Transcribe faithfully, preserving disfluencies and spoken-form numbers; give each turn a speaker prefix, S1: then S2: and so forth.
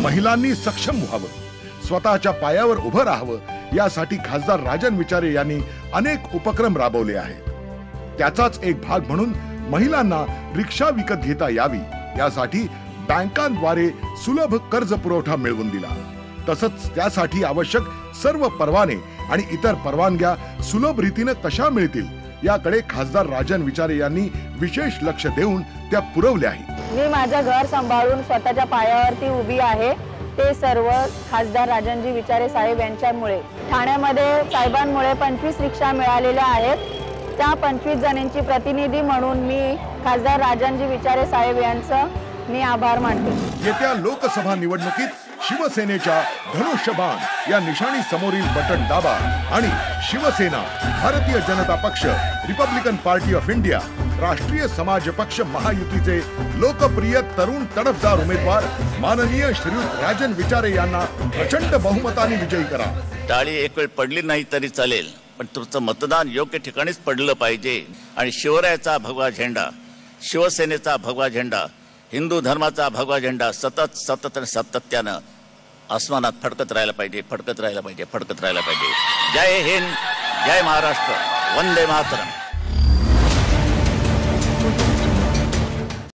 S1: महिलांनी सक्षम व्हावं, स्वतःच्या पायावर उभं राहावं यासाठी खासदार राजन विचारे यांनी अनेक उपक्रम राबवले आहेत। त्याचाच एक भाग म्हणून महिलांना रिक्षा विकत घेता यावी यासाठी बँकांद्वारे सुलभ कर्ज पुरवठा मिळवून दिला। तसंच त्यासाठी आवश्यक सर्व परवाने आणि इतर परवानग्या सुलभ रीतीने कशा मिळतील याकडे खासदार राजन विचारे यांनी विशेष लक्ष देऊन त्या पुरवल्या आहेत।
S2: मी माझं घर सांभाळून स्वतःच्या पायावरती उभी आहे, ते सर्व खासदार राजनजी विचारे साहेब यांच्यामुळे। ठाण्यामध्ये साहेबांमुळे पंचवीस रिक्षा मिळालेल्या आहेत। त्या पंचवीस जणांची प्रतिनिधी म्हणून मी खासदार राजनजी विचारे साहेब यांचं मी आभार मानते।
S1: येत्या लोकसभा निवडणुकीत शिवसेनेच्या धनुष्यबाण या निशाणी समोरील बटन दाबा आणि शिवसेना, भारतीय जनता पक्ष, रिपब्लिकन पार्टी ऑफ इंडिया, राष्ट्रीय समाज पक्ष महायुतीचे लोकप्रिय तरुण तडफदार उमेदवार माननीय श्रीयुत राजन विचारे यांना प्रचंड बहुमताने विजयी करा।
S3: टाळी एक वेळ पडली नाही तरी चालेल, पण तुमचं मतदान योग्य ठिकाणीच पडलं पाहिजे आणि शिवरायाचा भगवा झेंडा, शिवसेनेचा भगवा झेंडा, हिंदू धर्माचा भगवा झेंडा सतत सतत आणि सातत्यानं आसमानात फडकत राहायला पाहिजे, फडकत राहायला पाहिजे, फडकत राहायला पाहिजे। जय हिंद, जय महाराष्ट्र, वंदे मातरम।